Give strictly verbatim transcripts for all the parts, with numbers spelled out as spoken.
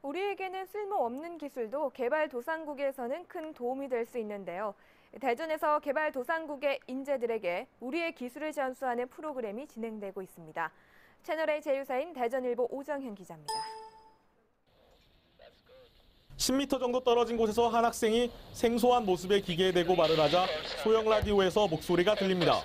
우리에게는 쓸모없는 기술도 개발도상국에서는 큰 도움이 될 수 있는데요. 대전에서 개발도상국의 인재들에게 우리의 기술을 전수하는 프로그램이 진행되고 있습니다. 채널A 제휴사인 대전일보 오정현 기자입니다. 십 미터 정도 떨어진 곳에서 한 학생이 생소한 모습의 기계에 대고 말을 하자 소형 라디오에서 목소리가 들립니다.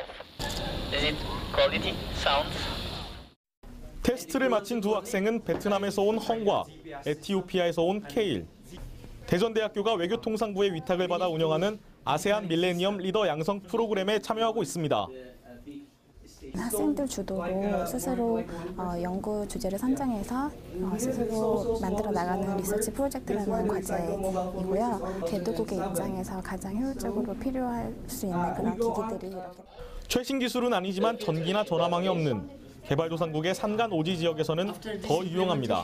테스트를 마친 두 학생은 베트남에서 온 헝과 에티오피아에서 온 케일. 대전대학교가 외교통상부의 위탁을 받아 운영하는 아세안 밀레니엄 리더 양성 프로그램에 참여하고 있습니다. 학생들 주도로 스스로 어, 연구 주제를 선정해서 어, 스스로 만들어 나가는 리서치 프로젝트라는 과제이고요. 개도국의 입장에서 가장 효율적으로 필요할 수 있는 그런 기기들이 이렇게. 최신 기술은 아니지만 전기나 전화망이 없는 개발도상국의 산간 오지 지역에서는 더 유용합니다.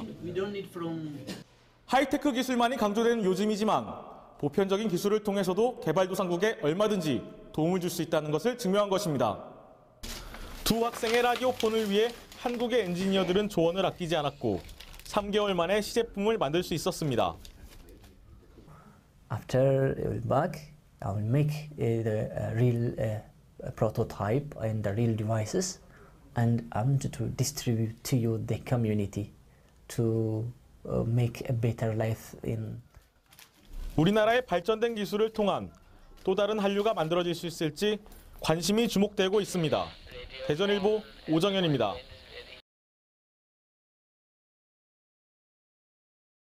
하이테크 기술만이 강조되는 요즘이지만 보편적인 기술을 통해서도 개발도상국에 얼마든지 도움을 줄 수 있다는 것을 증명한 것입니다. 두 학생의 라디오폰을 위해 한국의 엔지니어들은 조언을 아끼지 않았고 삼 개월 만에 시제품을 만들 수 있었습니다. After a bug, I will make the real uh, prototype and the real devices, and I'm to distribute to you the community to uh, make a better life in. 우리나라의 발전된 기술을 통한 또 다른 한류가 만들어질 수 있을지 관심이 주목되고 있습니다. 대전일보 오정현입니다.